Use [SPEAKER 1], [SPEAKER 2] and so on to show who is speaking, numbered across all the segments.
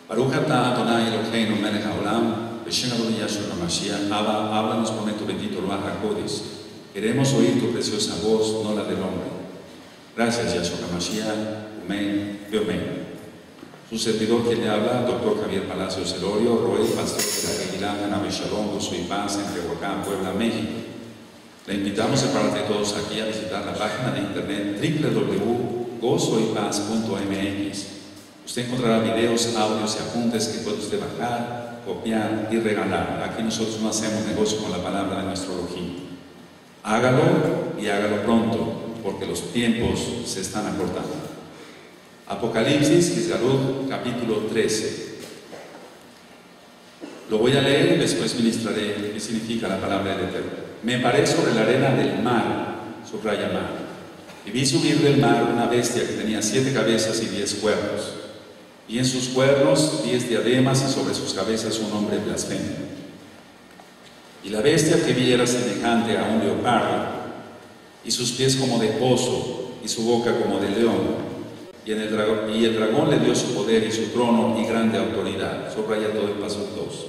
[SPEAKER 1] Baruch atah Adonai Eloheinu melech haolam, b'shem Adonai Yahshua HaMashiach. Abba, háblanos por tu bendito Ruach HaKodesh. Queremos oír tu preciosa voz, no la del hombre. Gracias, Yahshua HaMashiach. Amén y amén. Su servidor quien le habla, Dr. Javier Palacios Elorio, Roel, pastor de la Aguilar, Nave Shalom, Gozo y Paz, en Tehuacán, Puebla, México. Le invitamos de parte de todos aquí a visitar la página de internet www.gozoypaz.mx. Usted encontrará videos, audios y apuntes que puede usted bajar, copiar y regalar. Aquí nosotros no hacemos negocio con la palabra de nuestro Elohim. Hágalo y hágalo pronto, porque los tiempos se están acortando. Apocalipsis, Kisgalut, capítulo 13. Lo voy a leer y después ministraré qué significa la palabra del Eterno. Me paré sobre la arena del mar, subraya mar, y vi subir del mar una bestia que tenía 7 cabezas y 10 cuernos, y en sus cuernos 10 diademas y sobre sus cabezas un nombre blasfemo. Y la bestia que vi era semejante a un leopardo, y sus pies como de oso, y su boca como de león. Y el dragón le dio su poder y su trono y grande autoridad. Subraya todo el paso 2.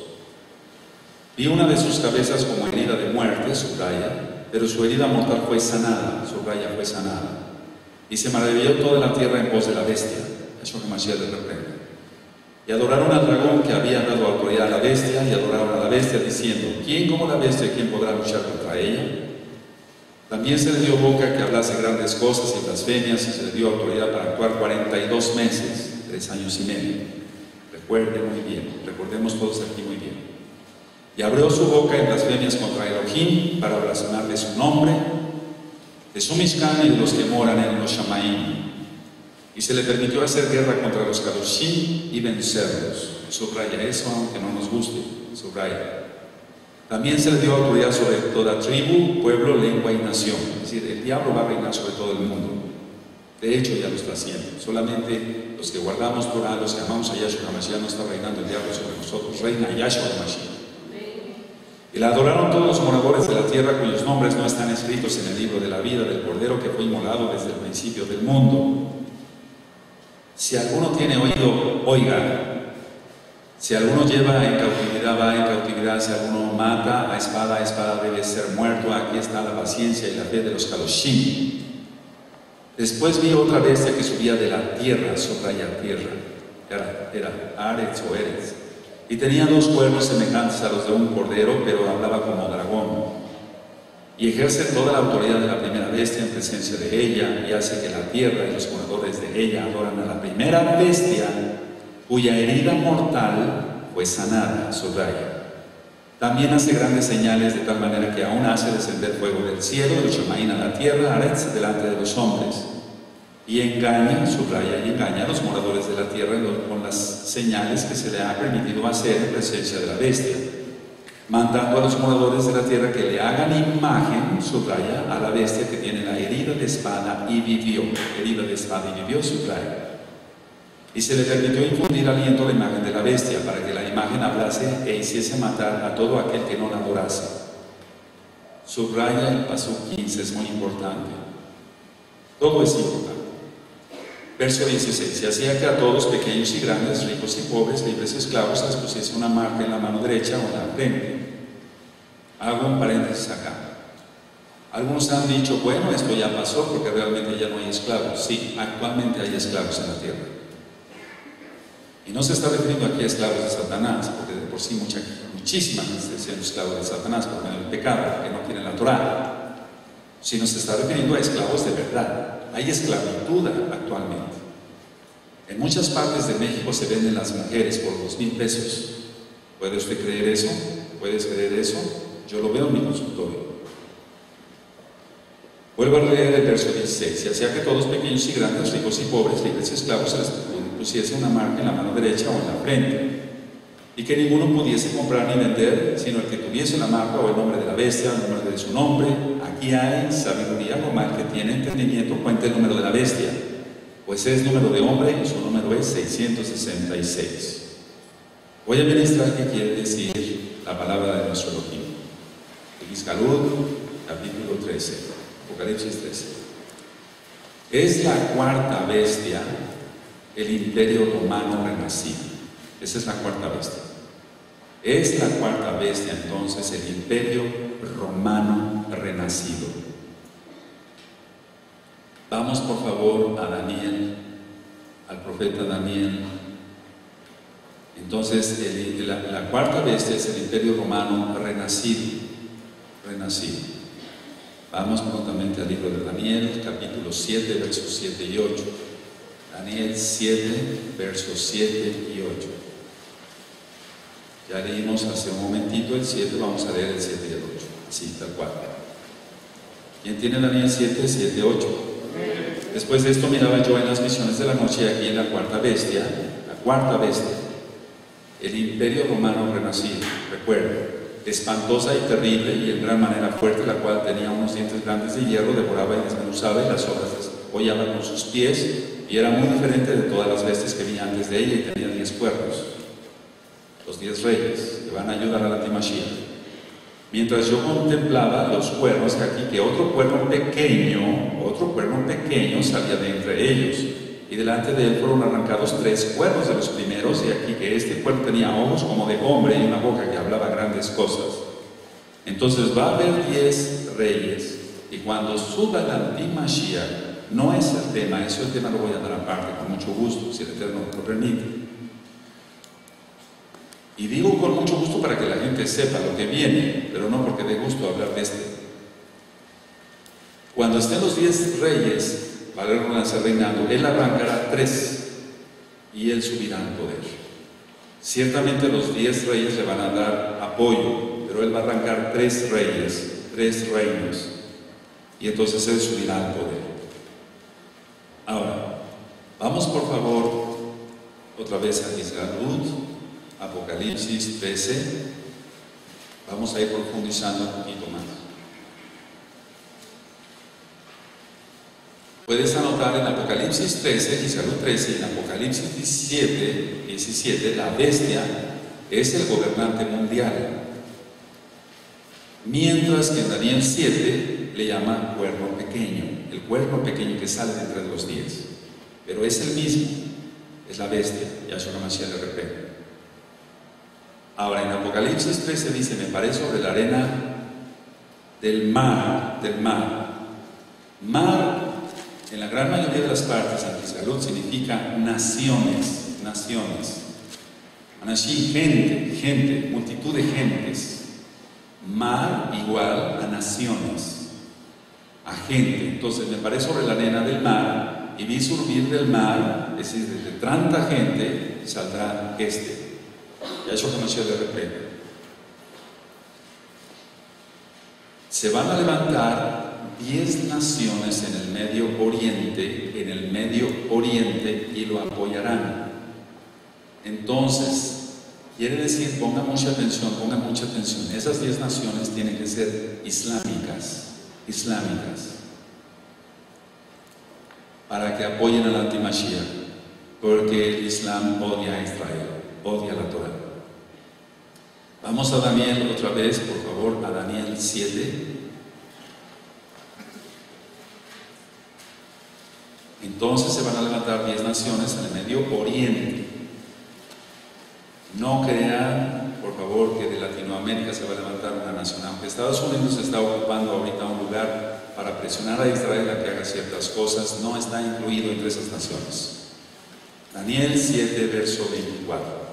[SPEAKER 1] Vi una de sus cabezas como herida de muerte, subraya, pero su herida mortal fue sanada, subraya, fue sanada. Y se maravilló toda la tierra en pos de la bestia. Eso que Mashiach le reprende. Y adoraron al dragón que había dado autoridad a la bestia, y adoraron a la bestia diciendo: ¿quién como la bestia y quién podrá luchar contra ella? También se le dio boca que hablase grandes cosas y blasfemias, y se le dio autoridad para actuar 42 meses, 3 años y medio. Recuerden muy bien, recordemos todos aquí muy bien. Y abrió su boca en blasfemias contra Elohim para blasfemar de su nombre, de su Mishkan y de los que moran en los Shamaim. Y se le permitió hacer guerra contra los Kadoshim y vencerlos. Subraya eso, aunque no nos guste, subraya. También se le dio autoridad sobre toda tribu, pueblo, lengua y nación. Es decir, el diablo va a reinar sobre todo el mundo. De hecho, ya lo está haciendo. Solamente los que guardamos Torah, los que amamos a Yahshua HaMashiach, no está reinando el diablo sobre nosotros. Reina Yahshua HaMashiach. Y la adoraron todos los moradores de la tierra cuyos nombres no están escritos en el libro de la vida del Cordero que fue inmolado desde el principio del mundo. Si alguno tiene oído, oiga. Si alguno lleva en cautividad, va en cautividad. Si alguno mata, a espada debe ser muerto. Aquí está la paciencia y la fe de los Kadoshim. Después vi otra bestia que subía de la tierra, subraya tierra. Era Aretz o Eretz. Y tenía 2 cuernos semejantes a los de un cordero, pero hablaba como dragón. Y ejerce toda la autoridad de la primera bestia en presencia de ella, y hace que la tierra y los moradores de ella adoran a la primera bestia, cuya herida mortal fue sanada, subraya. También hace grandes señales de tal manera que aún hace descender fuego del cielo, de Shamaín a la tierra, Aretz, delante de los hombres. Y engaña, subraya, y engaña a los moradores de la tierra con las señales que se le ha permitido hacer en presencia de la bestia, mandando a los moradores de la tierra que le hagan imagen, subraya, a la bestia que tiene la herida de espada y vivió. Herida de espada y vivió, subraya. Y se le permitió infundir aliento a la imagen de la bestia, para que la imagen hablase e hiciese matar a todo aquel que no la adorase. Subraya el paso 15, es muy importante. Todo es importante. Verso 16. Y hacía que a todos, pequeños y grandes, ricos y pobres, libres y esclavos, les pusiese una marca en la mano derecha o en la frente. Hago un paréntesis acá. Algunos han dicho, bueno, esto ya pasó porque realmente ya no hay esclavos. Sí, actualmente hay esclavos en la tierra. Y no se está refiriendo aquí a esclavos de Satanás, porque de por sí muchísima gente está siendo esclavos de Satanás porque en el pecado, porque no tienen la Torah, sino se está refiriendo a esclavos de verdad. Hay esclavitud actualmente. En muchas partes de México se venden las mujeres por 2,000 pesos. ¿Puede usted creer eso? ¿Puedes creer eso? Yo lo veo en mi consultorio. Vuelvo a leer el verso 16. Y hacía que todos, pequeños y grandes, ricos y pobres, libres y esclavos, se les pusiese una marca en la mano derecha o en la frente, y que ninguno pudiese comprar ni vender, sino el que tuviese la marca o el nombre de la bestia, el número de su nombre. Aquí hay sabiduría, como el que tiene entendimiento cuente el número de la bestia, pues es número de hombre y su número es 666. Voy a ministrar qué quiere decir la palabra de nuestro Elohim. Kisgalut, capítulo 13, Apocalipsis 13. Es la 4ª bestia, el imperio romano renacido. Esa es la cuarta bestia. Es la cuarta bestia entonces el imperio romano renacido. Vamos por favor a Daniel, al profeta Daniel. Entonces la cuarta bestia es el imperio romano renacido. Vamos prontamente al libro de Daniel, capítulo 7, versos 7 y 8. Daniel 7, versos 7 y 8. Ya leímos hace un momentito el 7, vamos a leer el 7 y el 8, así tal cual. ¿Quién tiene Daniel 7, 7, 8? Después de esto miraba yo en las visiones de la noche, y aquí en la cuarta bestia, el imperio romano renacido, recuerda, espantosa y terrible y en gran manera fuerte, la cual tenía unos dientes grandes de hierro, devoraba y desmenuzaba, y las obras deshollaba con sus pies, y era muy diferente de todas las bestias que vi antes de ella, y tenía 10 cuernos. Los 10 reyes que van a ayudar a la Antimashiach. Mientras yo contemplaba los cuernos, que otro cuerno pequeño salía de entre ellos, y delante de él fueron arrancados 3 cuernos de los primeros, y aquí que este cuerno tenía ojos como de hombre y una boca que hablaba grandes cosas. Entonces va a haber 10 reyes, y cuando suba la Antimashiach, no es el tema, eso el tema lo voy a dar aparte, con mucho gusto, si el Eterno lo permite. Y digo con mucho gusto para que la gente sepa lo que viene, pero no porque dé gusto hablar de este. Cuando estén los 10 reyes, reinando, él arrancará 3 y él subirá al poder. Ciertamente los 10 reyes le van a dar apoyo, pero él va a arrancar 3 reyes, 3 reinos, y entonces él subirá al poder. Ahora, vamos por favor otra vez a Israel. Apocalipsis 13, vamos a ir profundizando un poquito más. Puedes anotar en Apocalipsis 13, Isaías 13, y en Apocalipsis 17, la bestia es el gobernante mundial. Mientras que en Daniel 7 le llama cuerno pequeño, el cuerno pequeño que sale de entre los 10. Pero es el mismo, es la bestia, Yahshua HaMashiach le repite. Ahora en Apocalipsis 13 dice, me paré sobre la arena del mar. Mar, en la gran mayoría de las partes, Antisalud significa naciones. Anashim, gente, multitud de gentes. Mar igual a naciones, a gente. Entonces me paré sobre la arena del mar y vi surgir del mar, es decir, de tanta gente saldrá Yahshua HaMashiach de repente. Se van a levantar 10 naciones en el Medio Oriente, y lo apoyarán. Entonces, quiere decir, ponga mucha atención, esas 10 naciones tienen que ser islámicas, para que apoyen al Antimashiach, porque el Islam odia a Israel, odia la Torah. Vamos a Daniel otra vez, por favor, a Daniel 7. Entonces se van a levantar 10 naciones en el Medio Oriente. No crean, por favor, que de Latinoamérica se va a levantar una nación. Aunque Estados Unidos está ocupando ahorita un lugar para presionar a Israel a que haga ciertas cosas, no está incluido entre esas naciones. Daniel 7, verso 24.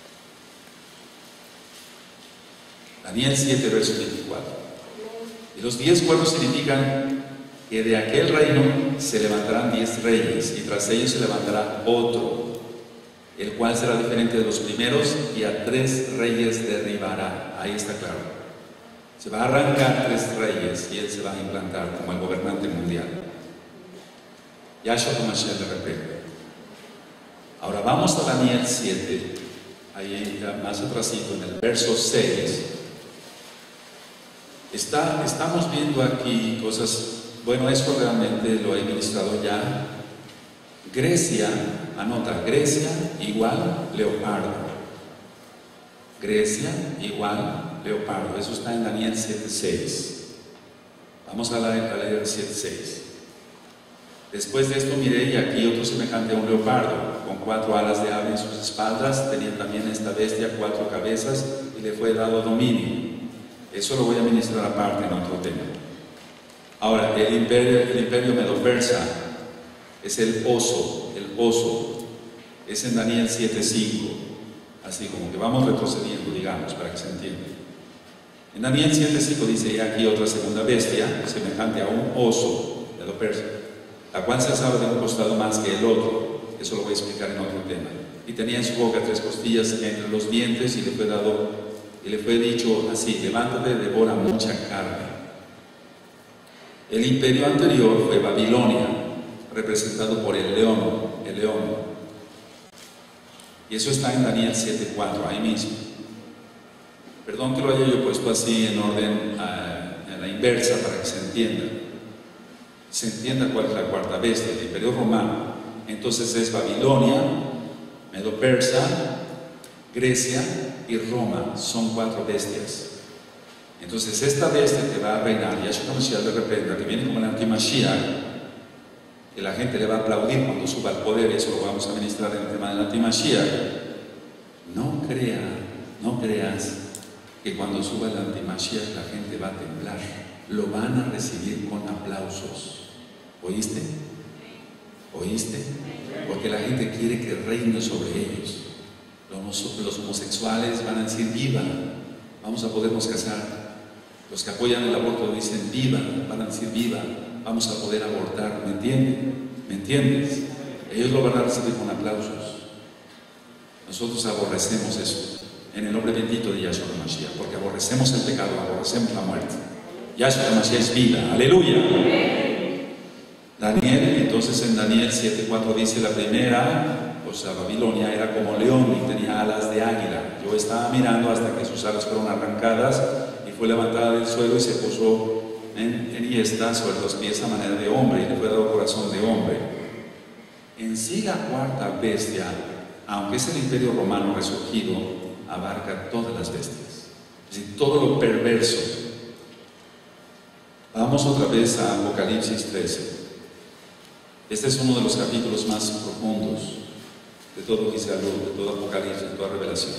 [SPEAKER 1] Daniel 7, verso 24. Y los 10 cuernos significan que de aquel reino se levantarán 10 reyes, y tras ellos se levantará otro, el cual será diferente de los primeros, y a 3 reyes derribará. Ahí está claro. Se va a arrancar 3 reyes y él se va a implantar como el gobernante mundial. Yahshua HaMashiach de repente. Ahora vamos a Daniel 7, ahí más atrasito en el verso 6. Estamos viendo aquí cosas, bueno, esto realmente lo he ministrado ya. Grecia, anota, Grecia igual leopardo. Grecia igual leopardo. Eso está en Daniel 7:6. Vamos a leer 7:6. Después de esto miré y aquí otro semejante a un leopardo, con 4 alas de ave en sus espaldas. Tenía también esta bestia 4 cabezas y le fue dado dominio. Eso lo voy a ministrar aparte en otro tema. Ahora, el imperio medo-persa es el oso, es en Daniel 7:5, así como que vamos retrocediendo, digamos, para que se entienda. En Daniel 7:5 dice, y aquí otra segunda bestia, semejante a un oso, medo-persa, la cual se alzaba de un costado más que el otro. Eso lo voy a explicar en otro tema. Y tenía en su boca 3 costillas entre los dientes y le fue dicho así, levántate, devora mucha carne. El imperio anterior fue Babilonia, representado por el león. Y eso está en Daniel 7:4, ahí mismo. Perdón que lo haya yo puesto así en orden a la inversa para que se entienda cuál es la cuarta bestia, el imperio romano. Entonces es Babilonia, Medo-Persa, Grecia y Roma, son 4 bestias. Entonces esta bestia que va a reinar, Yahshua HaMashiach de repente, que viene como el anti-Mashiach, que la gente le va a aplaudir cuando suba al poder, y eso lo vamos a ministrar en el tema del anti-Mashiach. No creas que cuando suba el anti-Mashiach la gente va a temblar, lo van a recibir con aplausos. ¿Oíste? Porque la gente quiere que reine sobre ellos. Los homosexuales van a decir viva, vamos a podernos casar. Los que apoyan el aborto dicen viva, van a decir viva, vamos a poder abortar. ¿Me entiendes? Ellos lo van a recibir con aplausos. Nosotros aborrecemos eso en el nombre bendito de Yahshua HaMashiach, porque aborrecemos el pecado, aborrecemos la muerte. Yahshua HaMashiach es vida, aleluya. Daniel, entonces en Daniel 7:4 dice la primera, o sea, Babilonia era como león y tenía alas de águila. Yo estaba mirando hasta que sus alas fueron arrancadas y fue levantada del suelo y se puso en hiesta sobre los pies a manera de hombre, y le fue dado corazón de hombre. En sí la cuarta bestia, aunque es el imperio romano resurgido, abarca todas las bestias, es decir, todo lo perverso. Vamos otra vez a Apocalipsis 13. Este es uno de los capítulos más profundos de todo Isaías, de todo Apocalipsis, de toda Revelación.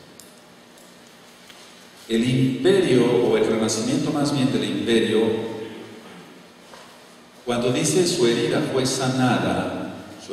[SPEAKER 1] El imperio, o el renacimiento más bien del imperio, cuando dice su herida fue sanada,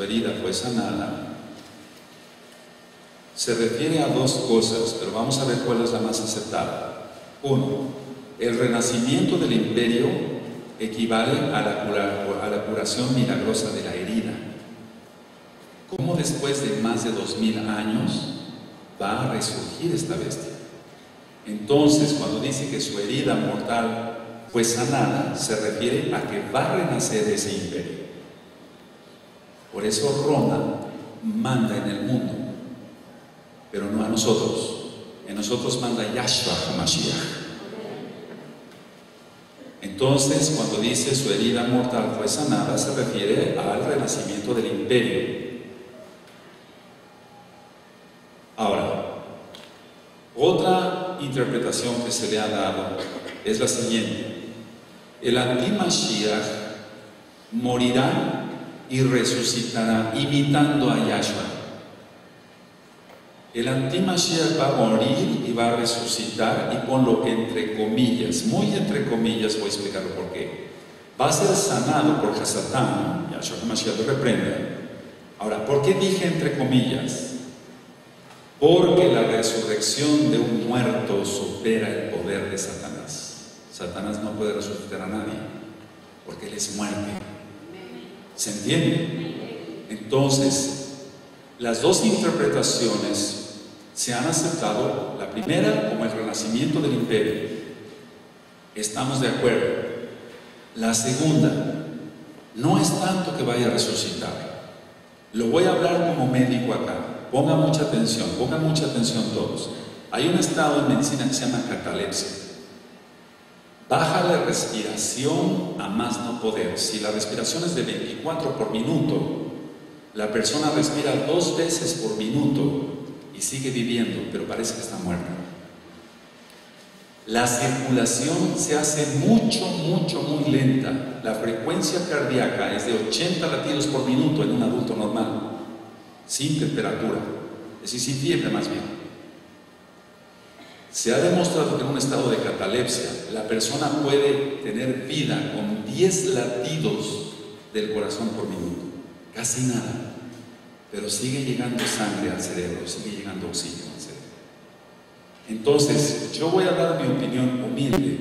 [SPEAKER 1] se refiere a 2 cosas, pero vamos a ver cuál es la más aceptada. 1, el renacimiento del imperio equivale a la curación milagrosa de la herida. ¿Cómo después de más de 2000 años va a resurgir esta bestia? Entonces, cuando dice que su herida mortal fue sanada, se refiere a que va a renacer ese imperio. Por eso Roma manda en el mundo, pero no a nosotros. En nosotros manda Yahshua HaMashiach. Entonces, cuando dice su herida mortal fue sanada, se refiere al renacimiento del imperio. Ahora, otra interpretación que se le ha dado es la siguiente: el anti-Mashiach morirá y resucitará imitando a Yahshua. El anti-Mashiach va a morir y va a resucitar, y ponlo entre comillas, muy entre comillas, voy a explicarlo por qué. Va a ser sanado por Hasatán, Yahshua HaMashiach lo reprende. Ahora, ¿por qué dije entre comillas? Porque la resurrección de un muerto supera el poder de Satanás. Satanás no puede resucitar a nadie, porque él es muerte. ¿Se entiende? Entonces, las 2 interpretaciones se han aceptado. La primera como el renacimiento del imperio, estamos de acuerdo. La segunda, no es tanto que vaya a resucitar. Lo voy a hablar como médico acá. Pongan mucha atención todos. Hay un estado en medicina que se llama catalepsia. Baja la respiración a más no poder. Si la respiración es de 24 por minuto, la persona respira 2 veces por minuto y sigue viviendo, pero parece que está muerta. la circulación se hace muy lenta. La frecuencia cardíaca es de 80 latidos por minuto en un adulto normal, sin temperatura, es decir, sin fiebre más bien. Se ha demostrado que en un estado de catalepsia la persona puede tener vida con 10 latidos del corazón por minuto, casi nada, pero sigue llegando sangre al cerebro, sigue llegando oxígeno al cerebro. Entonces, yo voy a dar mi opinión humilde.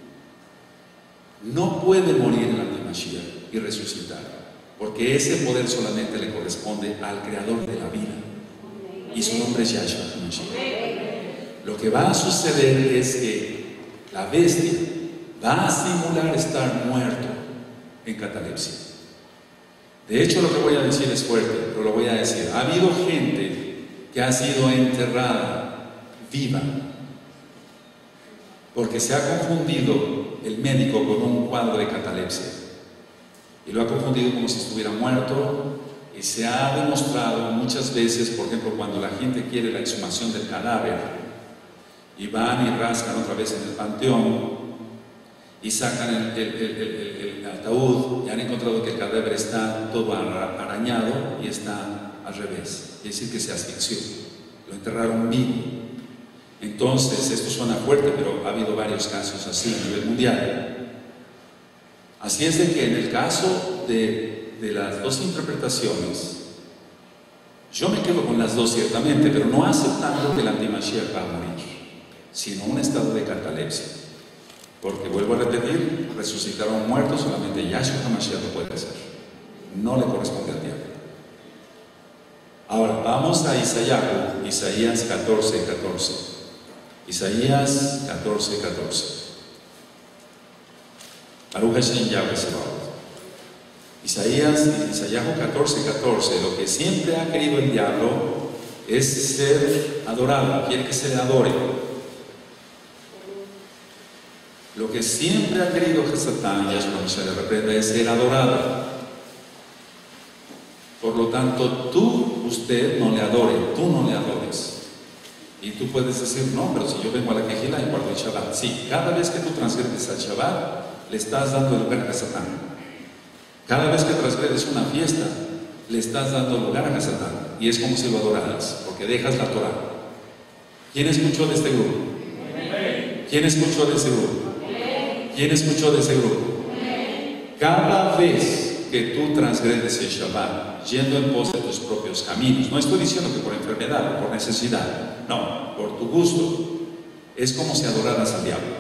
[SPEAKER 1] No puede morir el anti-Mashiach y resucitar, porque ese poder solamente le corresponde al creador de la vida, y su nombre es Yahshua HaMashiach. Lo que va a suceder es que la bestia va a simular estar muerto en catalepsia. De hecho, lo que voy a decir es fuerte, pero lo voy a decir. Ha habido gente que ha sido enterrada viva porque se ha confundido el médico con un cuadro de catalepsia y lo ha confundido como si estuviera muerto, y se ha demostrado muchas veces, por ejemplo, cuando la gente quiere la exhumación del cadáver y van y rascan otra vez en el panteón y sacan el ataúd y han encontrado que el cadáver está todo arañado y está al revés, es decir, que se asfixió, lo enterraron vivo. Entonces, esto suena fuerte, pero ha habido varios casos así a nivel mundial. Así es de que en el caso de las dos interpretaciones, yo me quedo con las dos ciertamente, pero no aceptando que el anti-Mashiach va a morir, sino un estado de catalepsia. Porque, vuelvo a repetir, resucitar a un muerto solamente Yahshua HaMashiach lo puede hacer, no le corresponde al diablo. Ahora, vamos a Isaías 14:14. Isaías 14:14. Baruch Hashem Yahweh Sebaot. Isaías 14:14. Lo que siempre ha querido el diablo es ser adorado, quiere que se le adore. Lo que siempre ha querido Satán, y Yahshua HaMashiach le reprenda, es ser adorado. Por lo tanto, usted no le adore, tú no le adores. Y tú puedes decir, no, pero si yo vengo a la Kehilá y guardo el Shabbat. Sí, cada vez que tú transgredes al Shabbat, le estás dando lugar a Satán. Cada vez que transgredes una fiesta, le estás dando lugar a Satán. Y es como si lo adoraras, porque dejas la Torah. ¿Quién escuchó de este grupo? ¿Quién escuchó de ese grupo? ¿Quién escuchó de ese grupo? Cada vez que tú transgredes el Shabbat, yendo en pos de tus propios caminos, no estoy diciendo que por enfermedad o por necesidad, no, por tu gusto, es como si adoraras al diablo.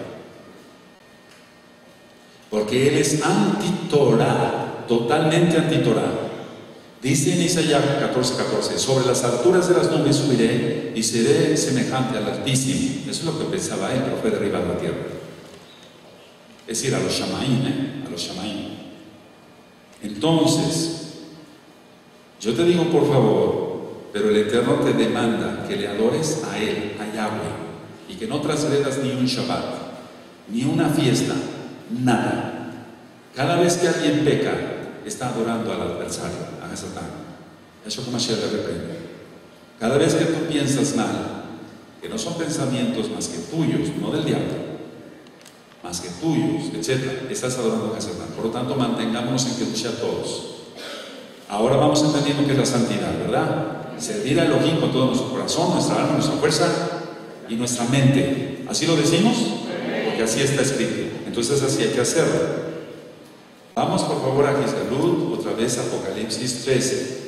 [SPEAKER 1] Porque él es anti-Torah, totalmente anti-Torah. Dice en Isaías 14:14, sobre las alturas de las nubes subiré y seré semejante al Altísimo. Eso es lo que pensaba él, pero fue derribado a la tierra. Es decir, a los Shamaim, a los Shamaim. Entonces, yo te digo, por favor, pero el Eterno te demanda que le adores a Él, a Yahweh, y que no transgredas ni un Shabbat, ni una fiesta, nada. Cada vez que alguien peca, está adorando al adversario, a Satán. Eso como Mashiach le reprende. Cada vez que tú piensas mal, que no son pensamientos más que tuyos, no del diablo, más que tuyos, etc., estás adorando a Satán. Por lo tanto, mantengámonos en Kedushá todos. Ahora vamos entendiendo qué es la santidad, ¿verdad? Servir a Elohim con todo nuestro corazón, nuestra alma, nuestra fuerza y nuestra mente. ¿Así lo decimos? Porque así está escrito. Entonces así hay que hacerlo. Vamos por favor a Gizgalut, otra vez Apocalipsis 13.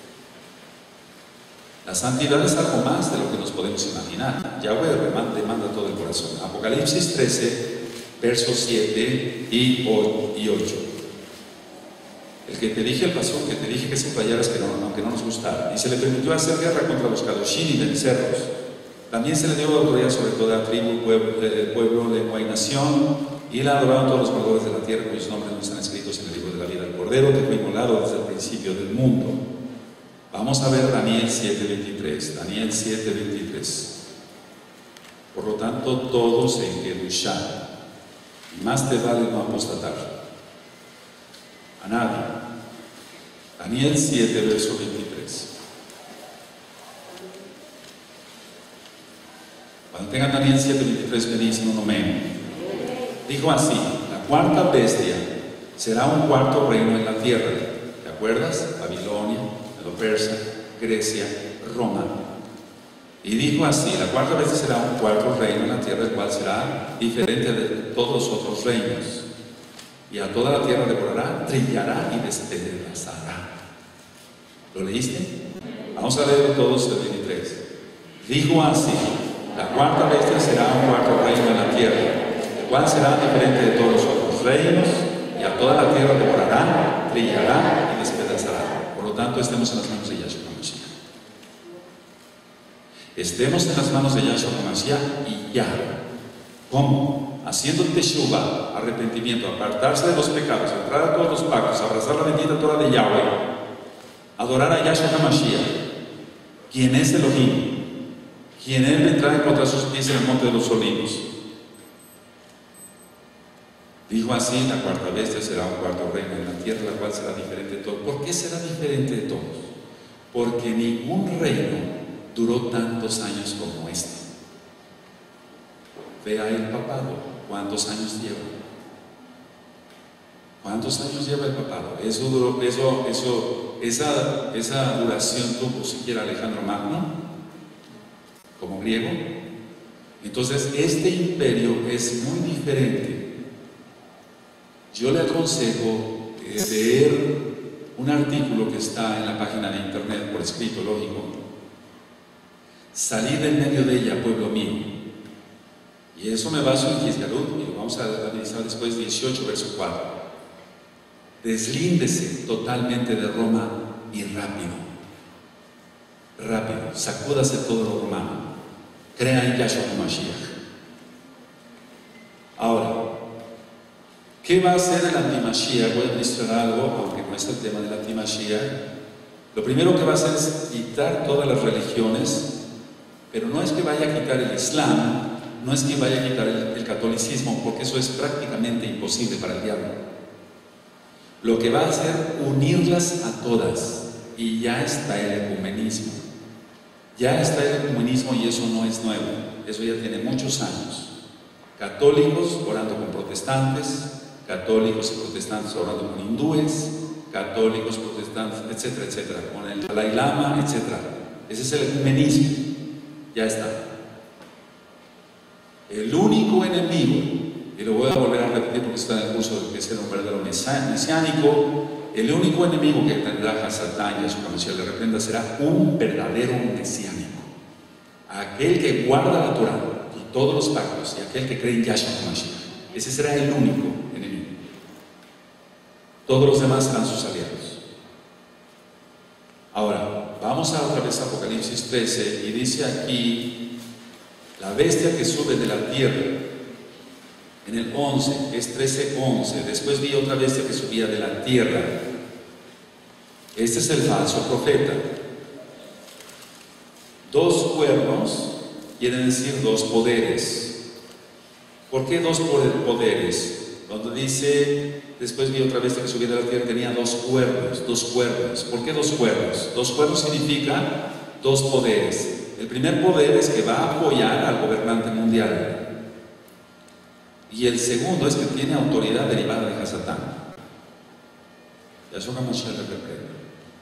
[SPEAKER 1] La santidad es algo más de lo que nos podemos imaginar. Yahweh demanda todo el corazón. Apocalipsis 13, versos 7 y 8. El que te dije, el pastor, que te dije que subrayaras que no, aunque no nos gustara. Y se le permitió hacer guerra contra los Kadoshim y vencerlos. También se le dio autoridad sobre toda tribu, pueblo, lengua y nación. Y la adoraron todos los moradores de la tierra, cuyos nombres no están escritos en el libro de la vida del Cordero, que fue inmolado desde el principio del mundo. Vamos a ver Daniel 7:23. Daniel 7:23. Por lo tanto, todos en Kedushá. Y más te vale no apostatar a nadie. Daniel 7, verso 23. Cuando tengan Daniel 7:23 me dicen un amén. Dijo así: la cuarta bestia será un cuarto reino en la tierra. ¿Te acuerdas? Babilonia, Medo-Persa, Grecia, Roma. Y dijo así: la cuarta bestia será un cuarto reino en la tierra, el cual será diferente de todos los otros reinos. Y a toda la tierra devorará, trillará y despedazará. ¿Lo leíste? Vamos a leerlo todos el 23. Dijo así: la cuarta bestia será un cuarto reino en la tierra, el cual será diferente de todos los otros reinos, y a toda la tierra devorará, trillará y despedazará. Por lo tanto, estemos en las manos de Yahshua HaMashiach. Estemos en las manos de Yahshua HaMashiach y ya. ¿Cómo? Haciendo teshuva, arrepentimiento, apartarse de los pecados, entrar a todos los pactos, abrazar la bendita Torah de Yahweh, adorar a Yahshua HaMashiach, quien es Elohim, quien Él vendrá a encontrar sus pies en el monte de los olivos. Dijo así: la cuarta bestia será un cuarto reino en la tierra, la cual será diferente de todos. ¿Por qué será diferente de todos? Porque ningún reino duró tantos años como este. Vea el papado, ¿cuántos años lleva? ¿Cuántos años lleva el papado? Esa duración tuvo siquiera Alejandro Magno como griego. Entonces este imperio es muy diferente. Yo le aconsejo leer un artículo que está en la página de internet por escrito, lógico. Salid en medio de ella, pueblo mío. Y eso me baso en Gizgarut, y lo vamos a analizar después, 18, verso 4. Deslíndese totalmente de Roma y rápido. Rápido, sacúdase todo lo romano. Crea en Yahshua HaMashiach. Ahora, ¿qué va a hacer el anti-Mashiach? Voy a administrar algo, aunque no es el tema del anti-Mashiach. Lo primero que va a hacer es quitar todas las religiones, pero no es que vaya a quitar el Islam, no es que vaya a quitar el catolicismo, porque eso es prácticamente imposible para el diablo. Lo que va a hacer, unirlas a todas, y ya está el ecumenismo. Ya está el ecumenismo, y eso no es nuevo, eso ya tiene muchos años. Católicos orando con protestantes, católicos y protestantes orando con hindúes, católicos, protestantes, etcétera, etcétera, con el Dalai Lama, etcétera. Ese es el ecumenismo, ya está. El único enemigo, y lo voy a volver a repetir porque está en el curso de que es el verdadero mesiánico, el único enemigo que tendrá Hasatán y a su HaMashiach le reprenda será un verdadero mesiánico, aquel que guarda la Torah y todos los pactos, y aquel que cree en Yahshua HaMashiach. Ese será el único enemigo. Todos los demás serán sus aliados. Ahora, vamos a otra vez a Apocalipsis 13, y dice aquí: la bestia que sube de la tierra, en el 11, es 13:11. Después vi otra bestia que subía de la tierra. Este es el falso profeta. 2 cuernos quieren decir 2 poderes. ¿Por qué 2 poderes? Cuando dice, después vi otra bestia que subía de la tierra, tenía 2 cuernos, 2 cuernos. ¿Por qué 2 cuernos? 2 cuernos significa 2 poderes. El primer poder es que va a apoyar al gobernante mundial. Y el segundo es que tiene autoridad derivada de Hasatán. Yahshua HaMashiach le reprende.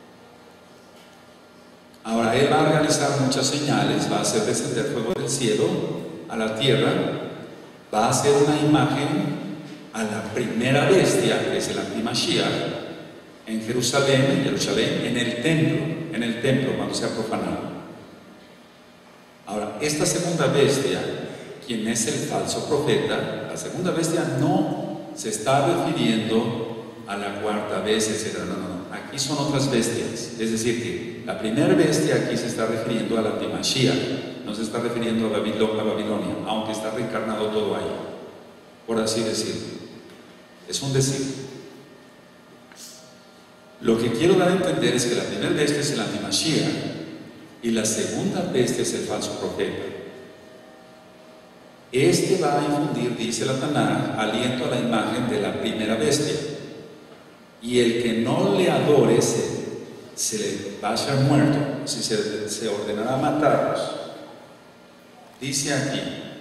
[SPEAKER 1] Ahora, él va a realizar muchas señales, va a hacer descender fuego del cielo a la tierra, va a hacer una imagen a la primera bestia, que es el anti-Mashiach, en Jerusalén, en el templo, cuando sea profanado. Ahora, esta segunda bestia, quien es el falso profeta, la segunda bestia no se está refiriendo a la cuarta bestia, etc. No. Aquí son otras bestias. Es decir, que la primera bestia aquí se está refiriendo al anti-Mashiach, no se está refiriendo a Babilonia, aunque está reencarnado todo ahí, por así decirlo. Es un decir. Lo que quiero dar a entender es que la primera bestia es el anti-Mashiach y la segunda bestia es el falso profeta. Este va a infundir, dice la Tanaj, aliento a la imagen de la primera bestia. Y el que no le adore se le va a ser muerto, si se ordenará matarlos. Dice aquí,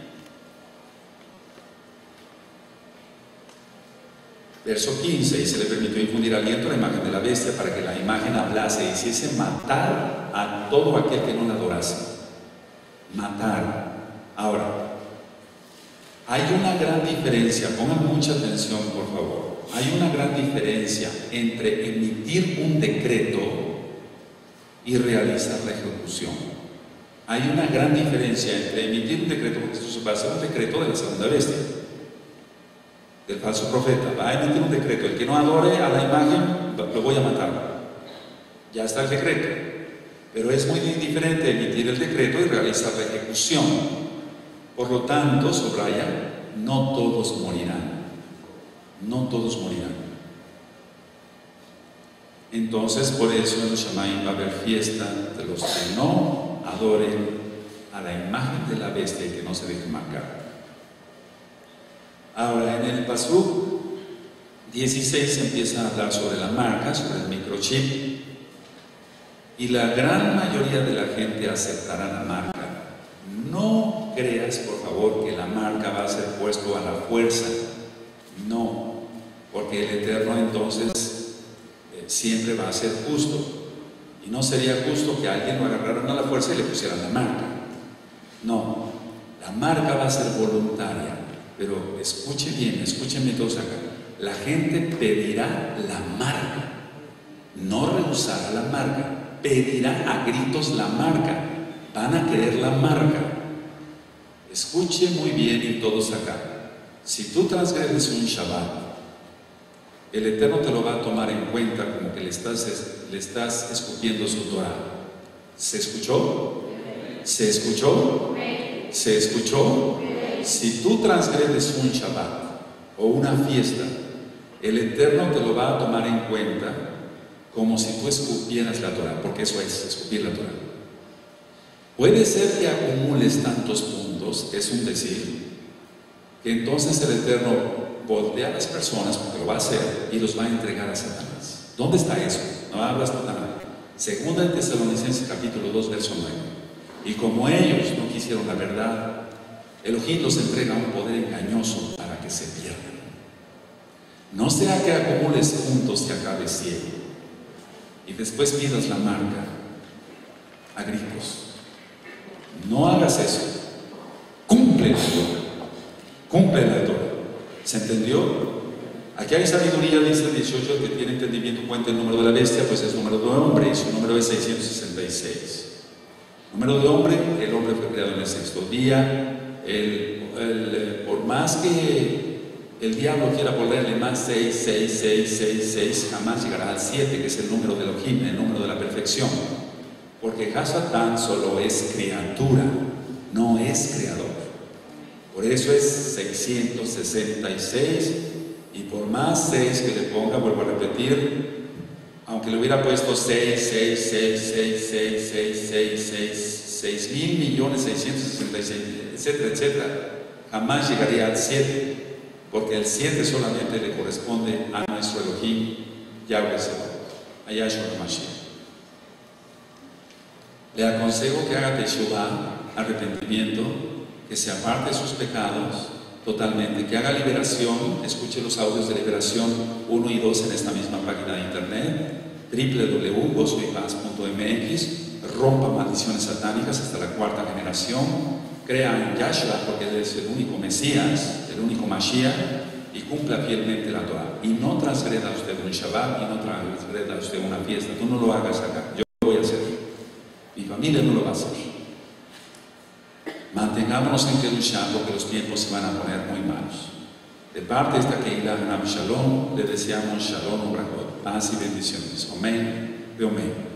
[SPEAKER 1] Verso 15, y se le permitió infundir aliento a la imagen de la bestia para que la imagen hablase y hiciese matar a todo aquel que no la adorase. Matar. Ahora, hay una gran diferencia, pongan mucha atención por favor, hay una gran diferencia entre emitir un decreto y realizar la ejecución. Hay una gran diferencia entre emitir un decreto, porque esto va a ser un decreto de la segunda bestia, del falso profeta. Va a emitir un decreto: el que no adore a la imagen, lo voy a matar. Ya está el decreto. Pero es muy diferente emitir el decreto y realizar la ejecución. Por lo tanto, subraya, no todos morirán. No todos morirán. Entonces, por eso en los Shamaim va a haber fiesta de los que no adoren a la imagen de la bestia y que no se dejen marcar. Ahora, en el Pasuk 16 empieza a hablar sobre la marca, sobre el microchip, y la gran mayoría de la gente aceptará la marca. No creas, por favor, que la marca va a ser puesto a la fuerza. No, porque el Eterno entonces siempre va a ser justo, y no sería justo que a alguien lo agarraran a la fuerza y le pusieran la marca. No, la marca va a ser voluntaria. Pero escuche bien, escúchenme todos acá. La gente pedirá la marca, no rehusará la marca, pedirá a gritos la marca, van a querer la marca. Escuche muy bien y todos acá. Si tú transgredes un Shabbat, el Eterno te lo va a tomar en cuenta como que le estás escupiendo su Torah. ¿Se escuchó? ¿Se escuchó? ¿Se escuchó? Si tú transgredes un Shabbat o una fiesta, el Eterno te lo va a tomar en cuenta como si tú escupieras la Torah, porque eso es escupir la Torah. Puede ser que acumules tantos puntos, es un decir, que entonces el Eterno voltea a las personas, porque lo va a hacer, y los va a entregar a Satanás. ¿Dónde está eso? No hablas totalmente. Segunda de Tesalonicenses capítulo 2, verso 9. Y como ellos no quisieron la verdad, Elohim los entrega a un poder engañoso para que se pierdan. No sea que acumules puntos y acabes ciego y después pidas la marca a gritos. No hagas eso. Cumple la Torah. Cumple la Torah. ¿Se entendió? Aquí hay sabiduría, dice el 18, el que tiene entendimiento cuenta el número de la bestia, pues es número de hombre y su número es 666. Número de hombre, el hombre fue creado en el sexto día. Por más que el diablo quiera ponerle más 6, 6, 6, 6, 6, jamás llegará al 7, que es el número de Elohim, el número de la perfección. Porque Hasatán solo es criatura, no es creador. Por eso es 666, y por más 6 que le ponga, vuelvo a repetir, aunque le hubiera puesto 6, 6, 6, 6, 6, 6, 6, 6, 6.000.666, etcétera, etcétera, jamás llegaría al 7, porque el 7 solamente le corresponde a nuestro Elohim, Yahweh Sabaoth, a Yahshua HaMashiach. Le aconsejo que haga teshuvah, arrepentimiento, que se aparte de sus pecados totalmente, que haga liberación, escuche los audios de liberación 1 y 2 en esta misma página de internet, www.gozoypaz.mx. Rompa maldiciones satánicas hasta la 4ª generación, crea en Yahshua, porque Él es el único Mesías, el único Mashiach, y cumpla fielmente la Torah. Y no transgreda usted un Shabbat, y no transgreda usted una fiesta. Tú no lo hagas acá, yo lo voy a hacer. Mi familia no lo va a hacer. Mantengámonos en Kedushá, porque los tiempos se van a poner muy malos. De parte de esta Keilah Hanam Shalom, le deseamos Shalom Ubrahot, paz y bendiciones. Amén. Amén.